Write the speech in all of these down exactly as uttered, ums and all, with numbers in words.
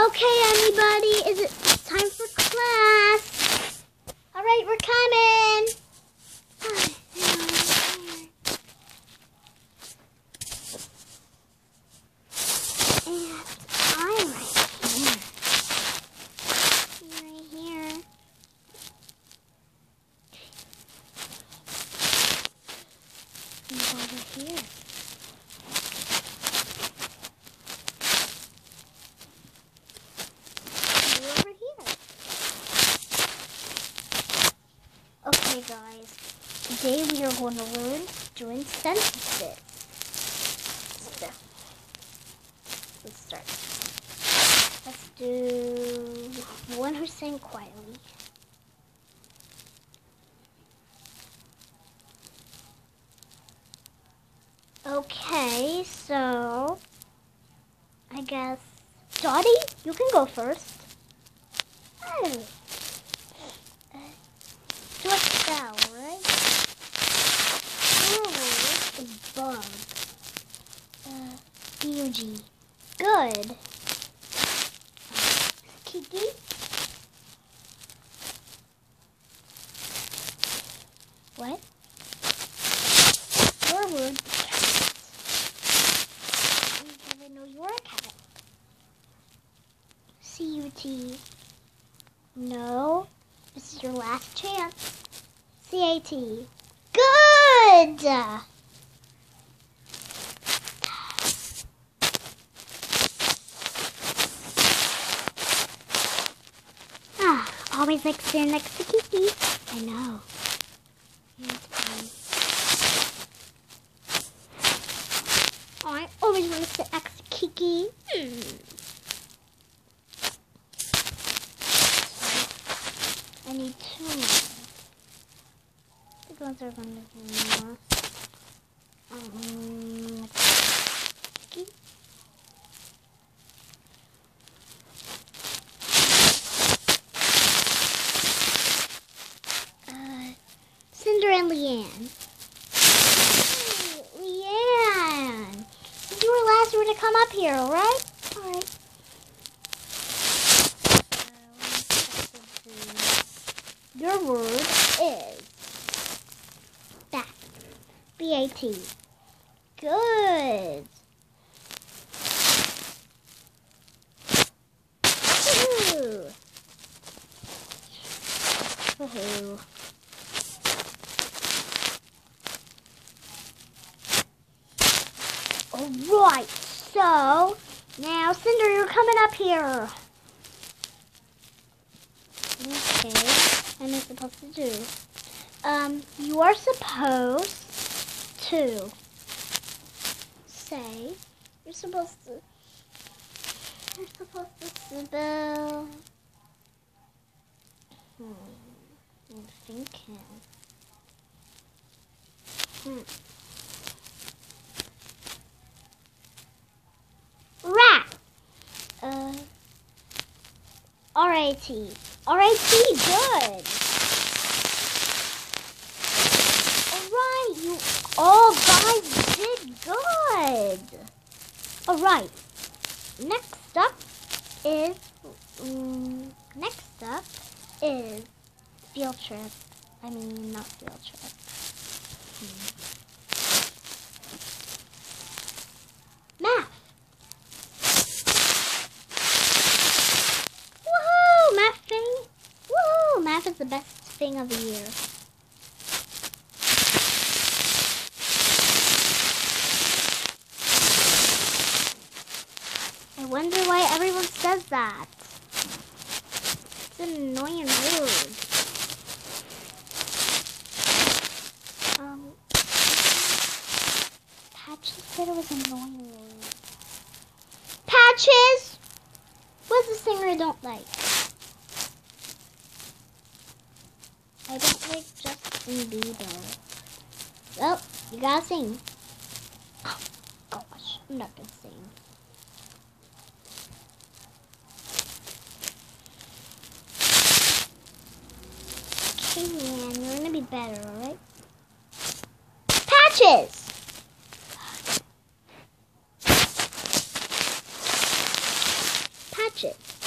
Okay, everybody, is it time for class? All right, we're coming. And I'm right here. Right here. And over here. Over here. Okay, guys. Today we are going to learn doing sentences. So, let's start. Let's do one who's saying quietly. Okay, so I guess Dottie, you can go first. Oh. Uh, do a spell, right? Oh, a bug. Uh, B U G. Good. Kiki? What? Your word, cat. I never know you're a cat. C U T. No. This is your last chance. C A T. Good! Ah, always like sitting next to Kiki. I know. Oh, I always want to sit next to Kiki. Hmm. I need two more. The ones are going to be more. Um, Kiki. Uh, Cinder and Leanne. Hey, Leanne. You were last one to come up here, alright? Alright. Your word is bat. B A T. Good. Woohoo. Woohoo. Alright, so now Cinder, you're coming up here. Okay, what am I supposed to do? Um, you are supposed to say, you're supposed to, you're supposed to spell, hmm, I'm thinking, hmm. Rat, uh, R A T. R A T, good. Alright, you all guys did good. Alright, next up is, um, next up is field trip. I mean, not field trip. Hmm. Math. Math is the best thing of the year. I wonder why everyone says that. It's an annoying word. Um, Patches said it was an annoying word. Patches! What's the singer I don't like? I don't like Justin Bieber. Well, you gotta sing. Oh, gosh, I'm not gonna sing. Okay, man, you're gonna be better, alright? Patches! Patches.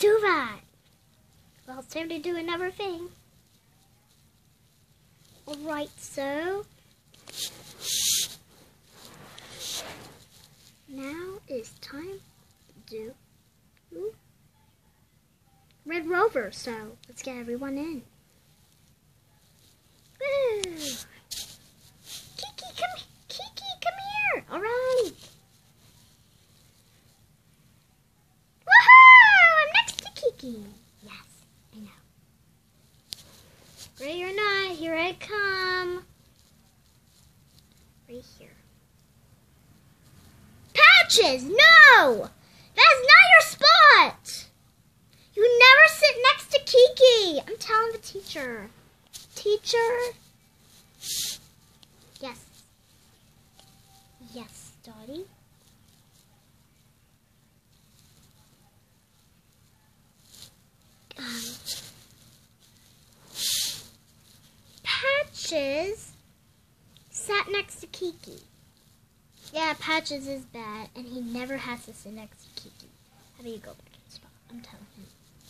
do that. Well, it's time to do another thing. Alright, so now it's time to do ooh, Red Rover, so let's get everyone in. Woo! Kiki, come Kiki, come here. Alright. Woohoo! I'm next to Kiki. Yes, I know. Ready or not, here I come. Right here. Patches, no! That's not your spot! You never sit next to Kiki! I'm telling the teacher. Teacher? Yes. Yes, Dottie. Um, Patches sat next to Kiki. Yeah, Patches is bad, and he never has to sit next to Kiki. How do you go back to the spot? I'm telling him.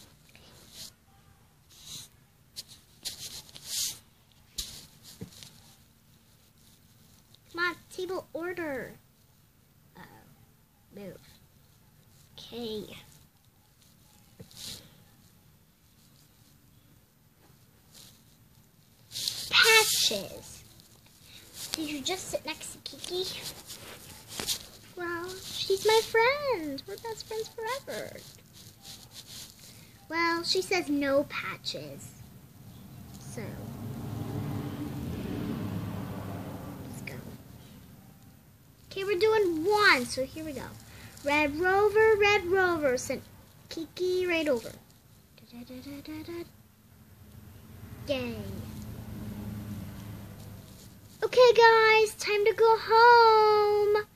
Come on, table order. Uh, move. Okay. Patches. Did you just sit next to Kiki? Well, she's my friend. We're best friends forever. Well, she says no Patches. So, let's go. Okay, we're doing one, so here we go. Red Rover, Red Rover, sent Kiki right over. Da, da, da, da, da. Yay. Okay, guys, time to go home.